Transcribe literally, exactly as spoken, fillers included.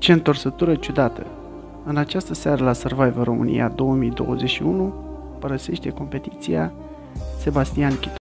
Ce întorsătură ciudată! În această seară la Survivor România două mii douăzeci și unu părăsește competiția Sebastian Chitu.